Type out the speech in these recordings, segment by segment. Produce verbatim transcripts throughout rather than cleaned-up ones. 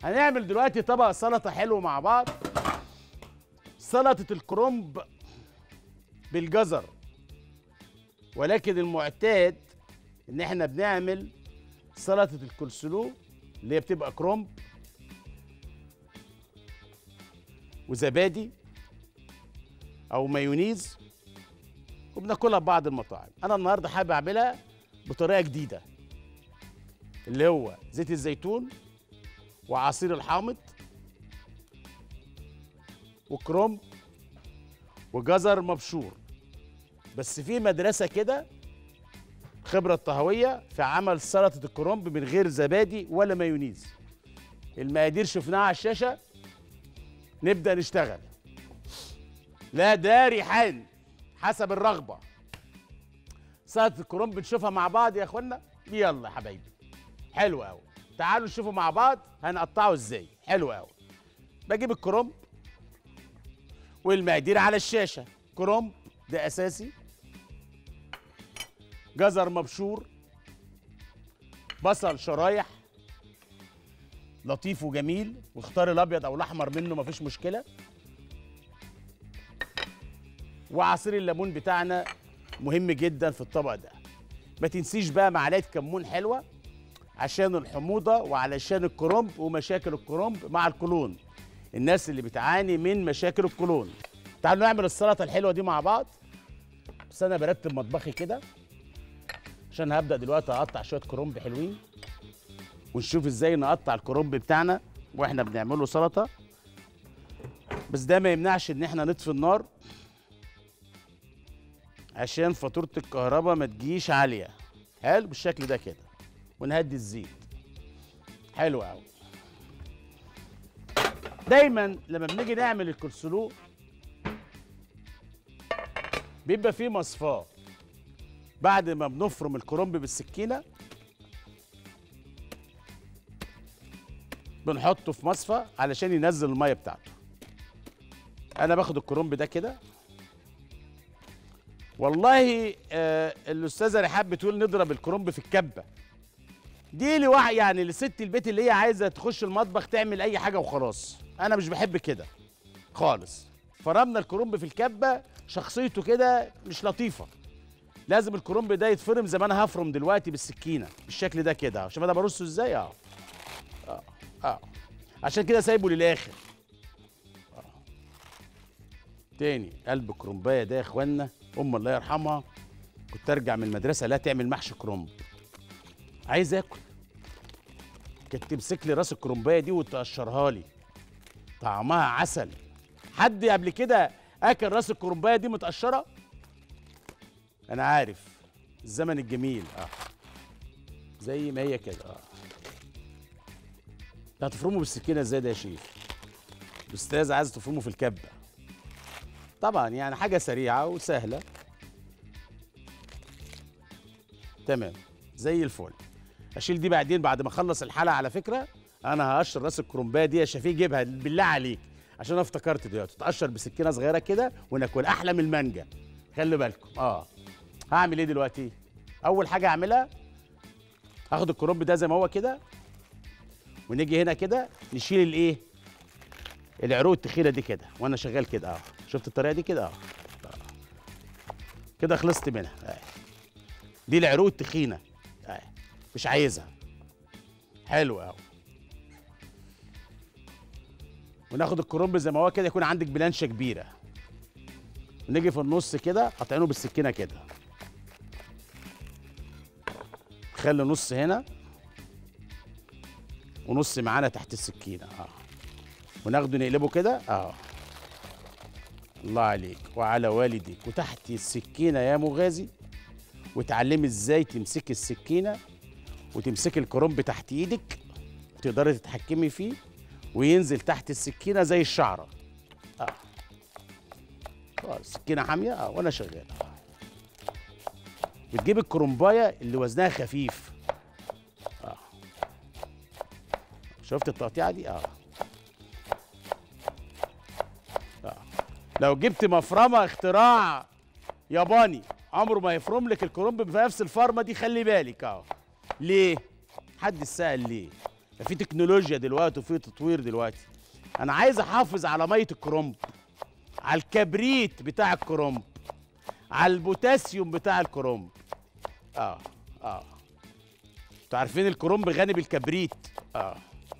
هنعمل دلوقتي طبق سلطه حلو مع بعض. سلطه الكرنب بالجزر، ولكن المعتاد ان احنا بنعمل سلطه الكولسلو اللي هي بتبقى كرنب وزبادي او مايونيز، وبناكلها في بعض المطاعم. انا النهارده حابب اعملها بطريقه جديده، اللي هو زيت الزيتون وعصير الحامض وكرنب وجزر مبشور. بس في مدرسه كده خبره طهويه في عمل سلطه الكرنب من غير زبادي ولا مايونيز. المقادير شفناها على الشاشه، نبدا نشتغل. لا ده ريحان حسب الرغبه. سلطه الكرنب نشوفها مع بعض يا اخوانا. يلا يا حبايبي، حلو قوي. تعالوا نشوفوا مع بعض هنقطعه ازاي. حلو قوي. بجيب الكرنب والمقادير على الشاشه. كرنب ده اساسي، جزر مبشور، بصل شرايح لطيف وجميل، واختار الابيض او الاحمر منه مفيش مشكله، وعصير الليمون بتاعنا مهم جدا في الطبق ده. ما تنسيش بقى معلقه كمون حلوه عشان الحموضه وعلشان الكرنب ومشاكل الكرنب مع القولون، الناس اللي بتعاني من مشاكل القولون. تعالوا نعمل السلطه الحلوه دي مع بعض. بس انا برتب مطبخي كده عشان هبدا دلوقتي اقطع شويه كرنب حلوين، ونشوف ازاي نقطع الكرنب بتاعنا واحنا بنعمله سلطه. بس ده ما يمنعش ان احنا نطفي النار عشان فاتوره الكهرباء ما تجيش عاليه. حلو بالشكل ده كده، ونهدي الزيت. حلو قوي. دايما لما بنيجي نعمل الكولسلو بيبقى فيه مصفاه. بعد ما بنفرم الكرنب بالسكينه بنحطه في مصفى علشان ينزل الميه بتاعته. انا باخد الكرنب ده كده. والله آه الاستاذه رحاب بتقول نضرب الكرنب في الكبه. دي لواحد يعني لست البيت اللي هي عايزه تخش المطبخ تعمل اي حاجه وخلاص. انا مش بحب كده خالص. فرمنا الكرنب في الكبه، شخصيته كده مش لطيفه. لازم الكرنب ده يتفرم زي ما انا هفرم دلوقتي بالسكينه بالشكل ده كده. شوف انا برصه ازاي. اه اه اه عشان كده سايبه للاخر. اه تاني قلب الكرنبايه ده يا اخوانا، ام الله يرحمها كنت ارجع من المدرسه لا تعمل محشي كرنب، عايز اكل، كانت تمسك لي راس الكرنبايه دي وتقشرها لي، طعمها عسل. حد قبل كده اكل راس الكرنبايه دي متقشره؟ انا عارف الزمن الجميل. اه زي ما هي كده. اه انت هتفرمه بالسكينه ازاي ده يا شيخ؟ الاستاذ عايز تفرمه في الكبه. طبعا يعني حاجه سريعه وسهله. تمام زي الفل. اشيل دي بعدين بعد ما اخلص الحلقه. على فكره انا هقشر راس الكرنبايه دي يا شفيق، جيبها بالله عليك عشان انا افتكرت دلوقتي تتقشر بسكينه صغيره كده وناكل احلى من المانجا. خلي بالكم. اه هعمل ايه دلوقتي؟ اول حاجه اعملها هاخد الكرنب ده زي ما هو كده، ونيجي هنا كده نشيل الايه؟ العروق التخينه دي كده وانا شغال كده. اه شفت الطريقه دي كده؟ اه كده خلصت منها. اه دي العروق التخينه. اه مش عايزها. حلو قوي. وناخد الكرنب زي ما هو كده، يكون عندك بلانشه كبيره، ونيجي في النص كده قاطعينه بالسكينه كده. خلي نص هنا ونص معانا تحت السكينه. اه وناخده نقلبه كده. اه الله عليك وعلى والديك وتحت السكينه يا مغازي. وتعلمي ازاي تمسكي السكينه وتمسكي الكرنب تحت ايدك وتقدري تتحكمي فيه وينزل تحت السكينه زي الشعره. اه خلاص سكينه حاميه. اه وانا شغال. اه بتجيب الكرنبايه اللي وزنها خفيف. اه شفت التقطيعه دي؟ اه اه لو جبت مفرمه اختراع ياباني عمره ما يفرم لك الكرنب بنفس الفرمه دي. خلي بالك. اه ليه؟ حد سأل ليه؟ في تكنولوجيا دلوقتي وفي تطوير دلوقتي. انا عايز احافظ على ميه الكرنب، على الكبريت بتاع الكرنب، على البوتاسيوم بتاع الكرنب. اه اه انتوا عارفين الكرنب غني بالكبريت. اه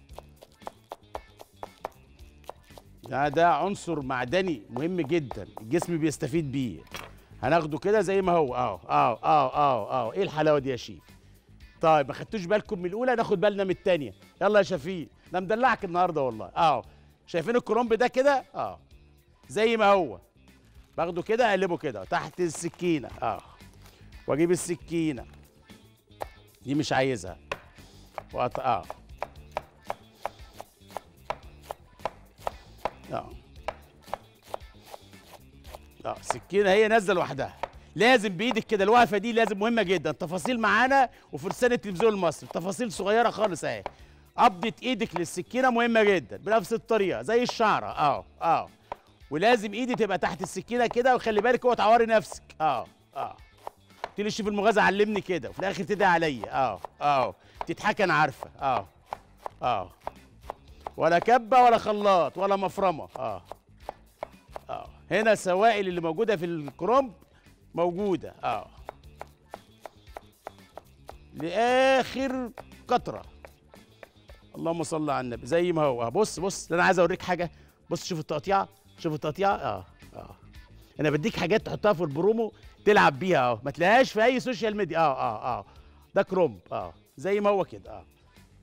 ده ده عنصر معدني مهم جدا الجسم بيستفيد بيه. هناخده كده زي ما هو. اه اه اه اه اه ايه الحلاوه دي يا شيف؟ طيب ما خدتوش بالكم من الاولى، ناخد بالنا من الثانيه. يلا يا شفيق، ده مدلعك النهارده والله. اه شايفين الكرنب ده كده؟ اه زي ما هو. باخده كده اقلبه كده تحت السكينه. اه واجيب السكينه دي مش عايزها وقط... اه اه اه السكينه هي نازله لوحدها. لازم بايدك كده، الوقفه دي لازم مهمه جدا. تفاصيل معانا وفرسان التلفزيون المصري، تفاصيل صغيره خالص اهي. قبضه ايدك للسكينه مهمه جدا بنفس الطريقه زي الشعره. اه اه ولازم ايدي تبقى تحت السكينه كده، وخلي بالك اوعى تعوري نفسك. اه اه قلت لي الشيف المغازي علمني كده وفي الاخر تدعي عليا. اه اه تضحكي انا عارفه. اه اه ولا كبه ولا خلاط ولا مفرمه. اه اه هنا السوائل اللي موجوده في الكرنب موجوده. اه لاخر قطره. اللهم صل على النبي. زي ما هو. بص بص انا عايز اوريك حاجه. بص شوف التقطيعه، شوف التقطيعه. اه اه انا بديك حاجات تحطها في البرومو تلعب بيها. اه ما تلاقيهاش في اي سوشيال ميديا. اه اه اه ده كرنب. اه زي ما هو كده. اه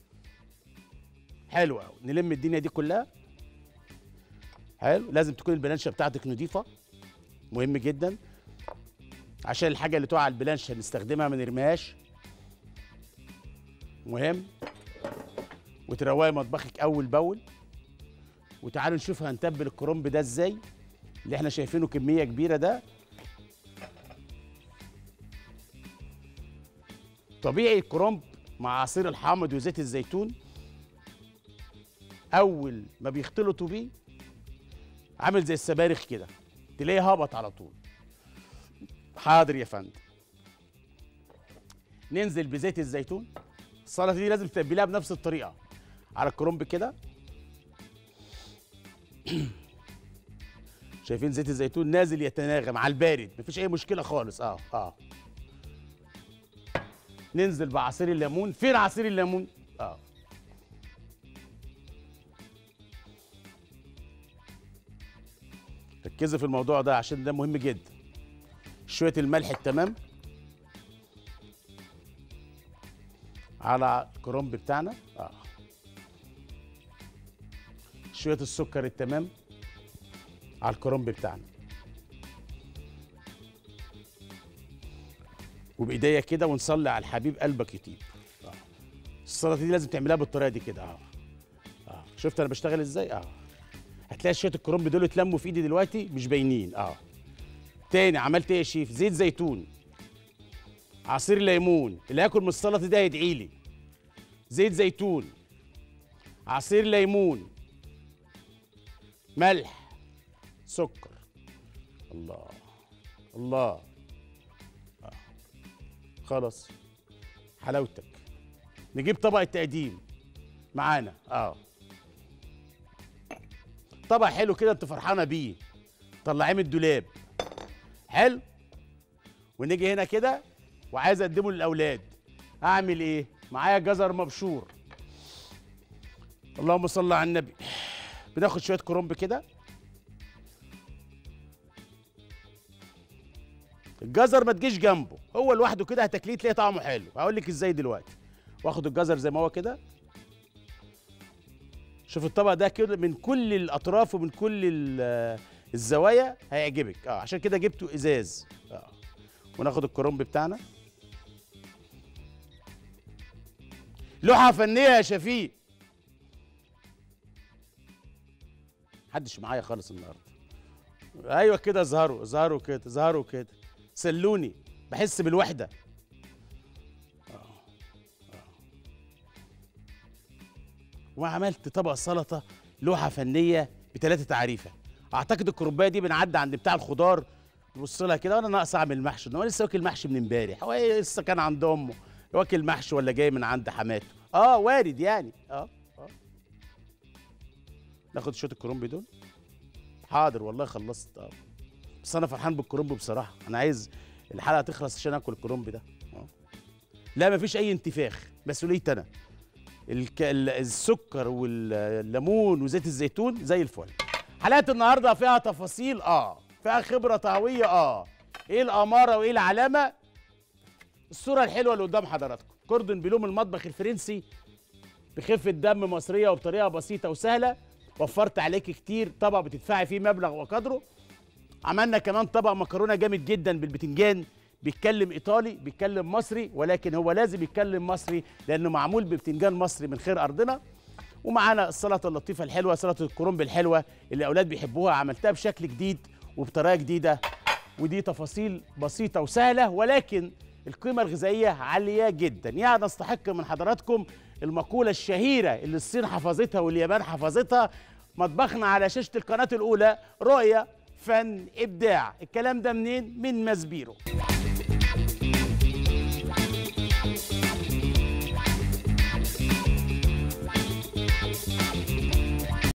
حلو قوي. نلم الدنيا دي كلها. حلو. لازم تكون البلانشه بتاعتك نضيفه، مهم جدا عشان الحاجه اللي تقع على البلانشه نستخدمها ما نرميهاش. مهم. وتروقي مطبخك اول باول. وتعالوا نشوف هنتبل الكرنب ده ازاي، اللي احنا شايفينه كميه كبيره ده. طبيعي الكرنب مع عصير الحامض وزيت الزيتون اول ما بيختلطوا بيه عامل زي الصباريخ كده، تلاقيه هبط على طول. حاضر يا فندم. ننزل بزيت الزيتون. السلطه دي لازم تتبليها بنفس الطريقه على الكرنب كده. شايفين زيت الزيتون نازل يتناغم على البارد، مفيش اي مشكله خالص. اه اه ننزل بعصير الليمون. فين عصير الليمون؟ اه ركزي في الموضوع ده عشان ده مهم جدا. شويه الملح التمام على الكرنب بتاعنا. اه شويه السكر التمام على الكرنب بتاعنا. وبايديا كده ونصلي على الحبيب قلبك يطيب. آه. السلطه دي لازم تعملها بالطريقه دي كده. اه اه شفت انا بشتغل ازاي؟ اه هتلاقي شويه الكرنب دول اتلموا في ايدي دلوقتي مش باينين. اه تاني عملت ايه يا شيف؟ زيت زيتون، عصير ليمون. اللي هياكل من السلطه دي هيدعي لي. زيت زيتون، عصير ليمون، ملح، سكر. الله الله. آه. خلاص حلاوتك. نجيب طبق التقديم معانا. اه طبق حلو كده انت فرحانه بيه، طلعيه من الدولاب. حلو. ونيجي هنا كده وعايز اقدمه للاولاد. اعمل ايه؟ معايا جزر مبشور. اللهم صل على النبي. بناخد شويه كرنب كده. الجزر ما تجيش جنبه، هو لوحده كده هتاكليه تلاقي طعمه حلو. هقول لك ازاي دلوقتي. واخد الجزر زي ما هو كده. شوف الطبق ده كده من كل الاطراف ومن كل الزوايا هيعجبك. اه عشان كده جبته ازاز. اه وناخد الكرنب بتاعنا. لوحه فنيه يا شفيق. محدش معايا خالص النهارده. ايوه كده اظهروا اظهروا كده اظهروا كده سلوني، بحس بالوحده. اه اه وعملت طبق سلطه لوحه فنيه بثلاثه تعريفه. اعتقد الكرنبايه دي بنعدي عند بتاع الخضار نبص لها كده. وانا ناقص اعمل محشي، انا لسه واكل محشي من امبارح. هو لسه كان عند امه واكل محشي ولا جاي من عند حماته. اه وارد يعني. اه ناخد شويه الكرنب دول. حاضر والله خلصت. اه بس انا فرحان بالكرنب بصراحه، انا عايز الحلقه تخلص عشان اكل الكرنب ده. اه لا مفيش اي انتفاخ، مسؤوليتي انا. الك... السكر والليمون وزيت الزيتون زي الفل. حلقه النهارده فيها تفاصيل، اه فيها خبره طهويه، اه ايه الاماره وايه العلامه. الصوره الحلوه اللي قدام حضراتكم كوردون بلو من المطبخ الفرنسي بخفه دم مصريه وبطريقه بسيطه وسهله. وفرت عليك كتير، طبق بتدفعي فيه مبلغ وقدره. عملنا كمان طبق مكرونه جامد جدا بالبتنجان، بيتكلم ايطالي بيتكلم مصري، ولكن هو لازم يتكلم مصري لانه معمول ببتنجان مصري من خير ارضنا. ومعانا السلطه اللطيفه الحلوه، سلطه الكرنب الحلوه اللي الاولاد بيحبوها، عملتها بشكل جديد وبطريقه جديده. ودي تفاصيل بسيطه وسهله، ولكن القيمه الغذائيه عاليه جدا. يعني نستحق من حضراتكم المقوله الشهيره اللي الصين حفظتها واليابان حفظتها: مطبخنا على شاشه القناه الاولى رؤيه فن ابداع. الكلام ده منين؟ من ماسبيرو.